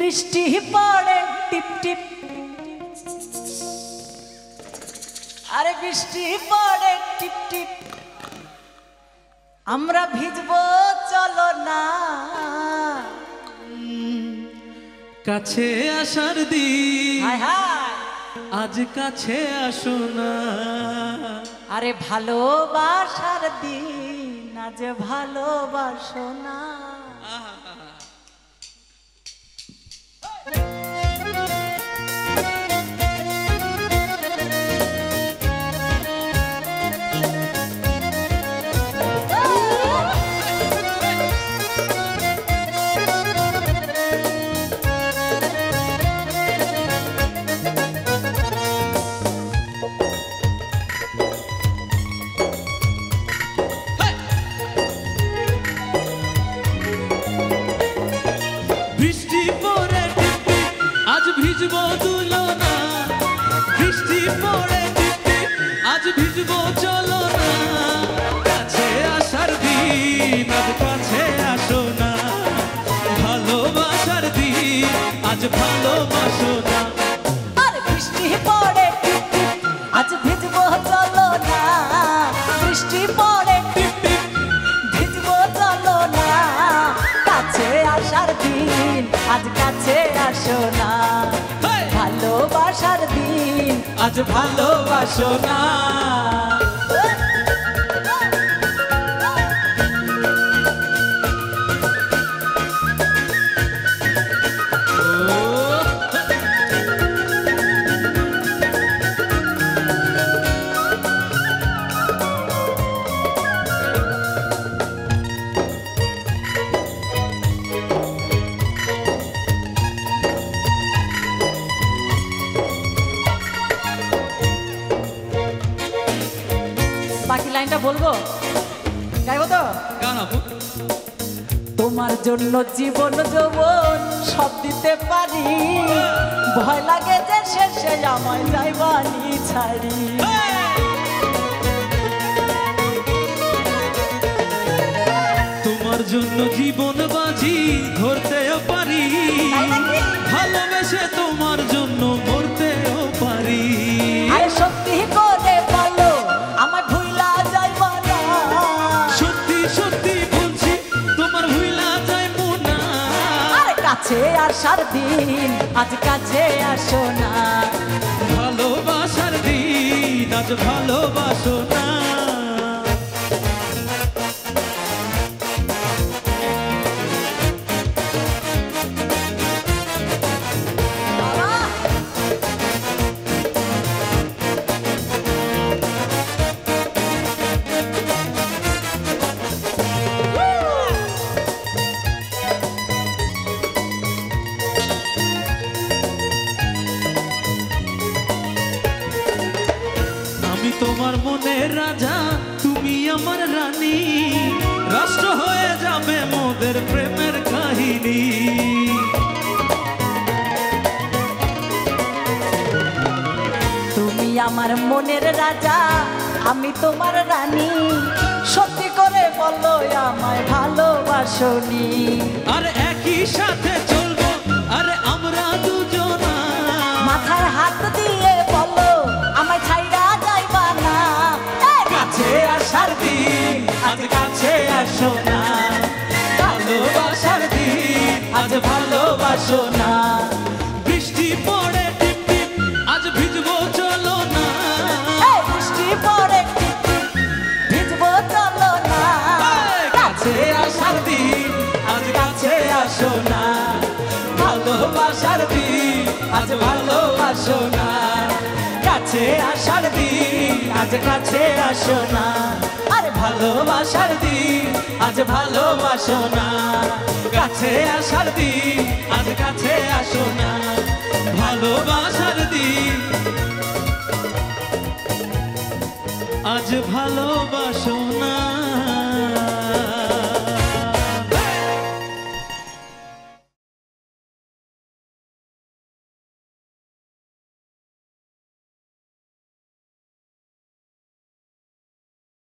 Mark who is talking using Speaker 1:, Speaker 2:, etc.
Speaker 1: বৃষ্টি পড়ে টিপ টিপ, আরে বৃষ্টি পড়ে টিপ টিপ, আমরা ভিজবো চলো না।
Speaker 2: কাছে আসার দিন
Speaker 1: হায় হায়,
Speaker 2: আজ কাছে আসো না।
Speaker 1: আরে ভালোবাসার দিন আজ ভালোবাসো না।
Speaker 2: বৃষ্টি পড়ে টিপ টিপ, আজ ভিজবো দুলনা। বৃষ্টি পড়ে টিপ টিপ, আজ ভিজবো চলো না। কাছে আসার দিন আজ কাছে আসো না। ভালোবাসার দিন আজ ভালোবাসো না।
Speaker 1: আরে বৃষ্টি পড়ে টিপ টিপ, আজ ভিজবো চলো না। বৃষ্টি পড়ে টিপ টিপ, ভিজবো চলো না। কাছে আসার দিন আজ কাছে আসো না। ভালোবাসার দিন
Speaker 2: আজ ভালোবাসো না।
Speaker 1: বাকি লাইনটা বলবো, গাইবো তো?
Speaker 2: গান আপু।
Speaker 1: তোমার জন্য জীবন যৌবন সব দিতে পারি, ভয় লাগে যে শেষে আমায় যাইবানি ছাড়ি।
Speaker 2: তোমার জন্য জীবন বাজি ধরতেও পারি, ভালোবেসে তোমার জন্য মরতেও পারি।
Speaker 1: আরে সত্যি করে বলো আমায় ভুইলা যাইবা না।
Speaker 2: সত্যি সত্যি বলছি তোমার ভুইলা যাইবো না।
Speaker 1: আরে কাছে আসার দিন আজ কাছে আসো না।
Speaker 2: ভালোবাসার দিন আজ ভালোবাসো না। আমি তোমার মনের রাজা, তুমি আমার রানী। রাষ্ট্র হয়ে যাবে মোদের প্রেমের কাহিনী।
Speaker 1: তুমি আমার মনের রাজা, আমি তোমার রানী। সত্যি করে বলো আমায় ভালোবাসনি।
Speaker 2: আর একই সাথে চলবো আরে আমরা দুজনা।
Speaker 1: মাথায় হাত দিয়ে বলো আমায় ছাইড়া যাইবা না।
Speaker 2: কাছে আসার দিন আজ কাছে আসো না। ভালোবাসার দিন আজ ভালোবাসো না। বৃষ্টি পড়ে টিপ টিপ, আজ ভিজবো চলো না।
Speaker 1: বৃষ্টি পড়ে টিপ টিপ, ভিজবো চলো না।
Speaker 2: কাছে আসার দিন আজ কাছে আসো না। ভালোবাসার দিন আজ ভালোবাসো না। কাছে আসার দিন আজ কাছে আসো না। আরে ভালোবাসার দিন আজ ভালোবাসো না। কাছে আসার দিন আজ কাছে আসো না। ভালোবাসার দিন আজ ভালোবাসো না।